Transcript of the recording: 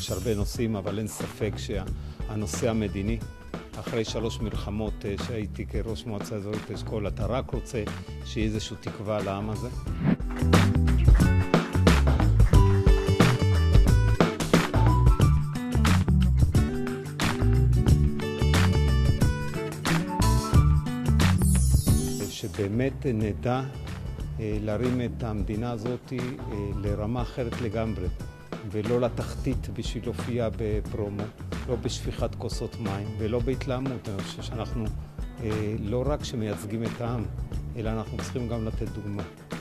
יש הרבה נושאים, אבל אין ספק שהנושא המדיני, אחרי 3 מלחמות שהייתי כראש מועצה אזורית אשכול, אתה רק רוצה שיהיה איזושהי תקווה לעם הזה. שבאמת נדע להרים את המדינה הזאת לרמה אחרת לגמרי, ולא לתחתית בשביל להופיע בפרומו, לא בשפיכת כוסות מים ולא בהתלהמות. אני חושב שאנחנו לא רק שמייצגים את העם, אלא אנחנו צריכים גם לתת דוגמה.